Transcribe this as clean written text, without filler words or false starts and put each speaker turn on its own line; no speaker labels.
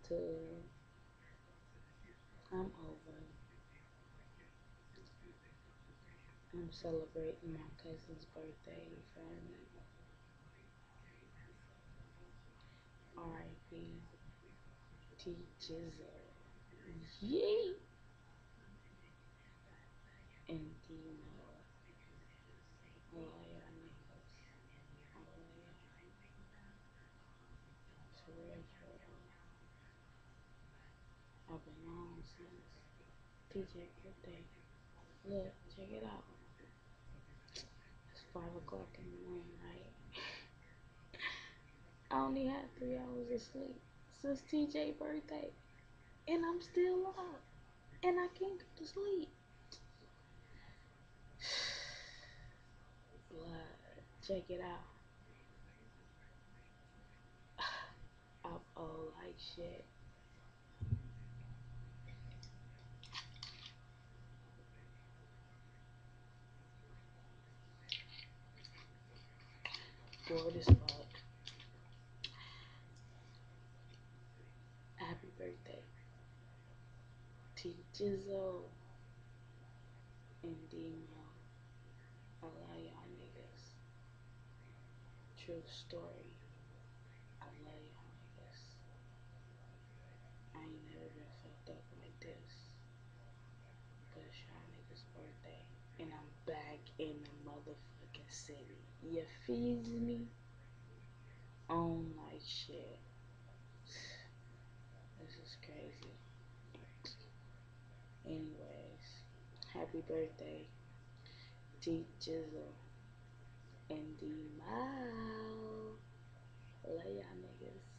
to, I'm over. I'm celebrating my cousin's birthday, you feel me? R.I.P. T-Jizzle. Yee! And d-moe. I love y'all niggas. I love y'all. For real, for real. I've been on since TJ birthday. Look, check it out. It's 5 o'clock in the morning, right? I only had 3 hours of sleep since TJ birthday. And I'm still up. And I can't go to sleep. Blood. Check it out. I'm old like shit. Bored as fuck. Happy birthday. T Jizzle and d-moe. I love y'all niggas. True story. I love y'all niggas. I ain't never been fucked up like this. But it's y'all niggas' birthday. And I'm back in the motherfucking city. You feel me? On like shit. This is crazy. Anyways, happy birthday, T Jizzle and d-moe. Love y'all niggas.